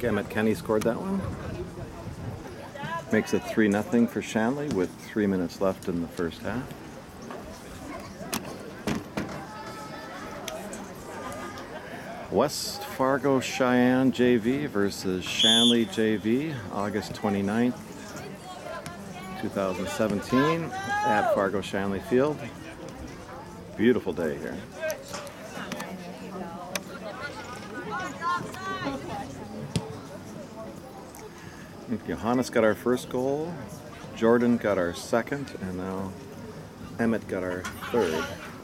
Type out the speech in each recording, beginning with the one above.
Emmett Kenny scored that one. Makes it 3-0 for Shanley with 3 minutes left in the first half. West Fargo Cheyenne JV versus Shanley JV, August 29th, 2017 at Fargo Shanley Field. Beautiful day here. Johannes got our first goal, Jordan got our second, and now Emmett got our third.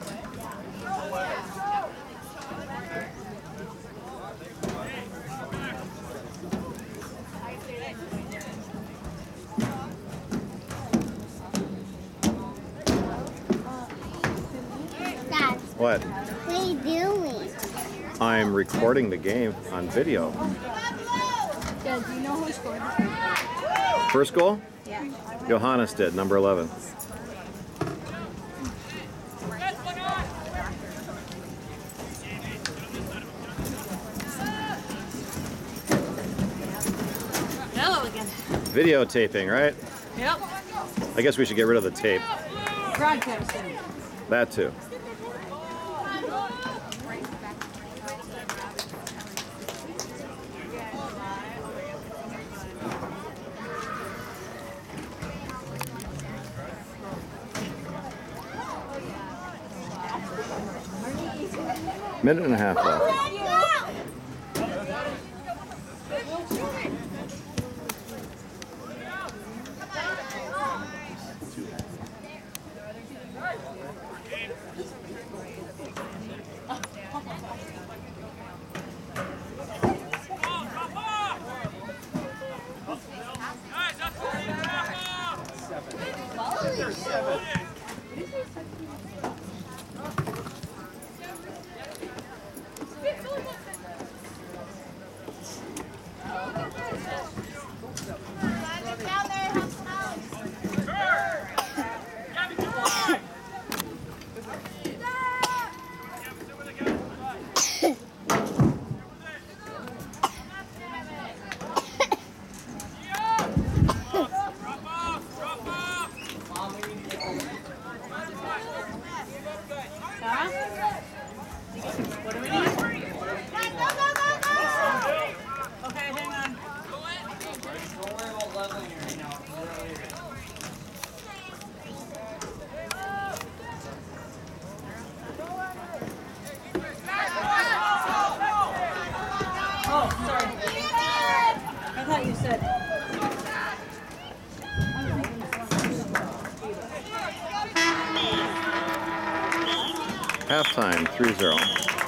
Dad, What? what are you doing? I'm recording the game on video. Dad, do you know who scored? First goal? Yeah. Johannes did, number 11. Hello again. Videotaping, right? Yep. I guess we should get rid of the tape. Broadcasting. That too. Minute and a half left. What do we need? Okay, hang on. Don't worry about leveling here right now. Oh, sorry. I thought you said. Halftime, 3-0.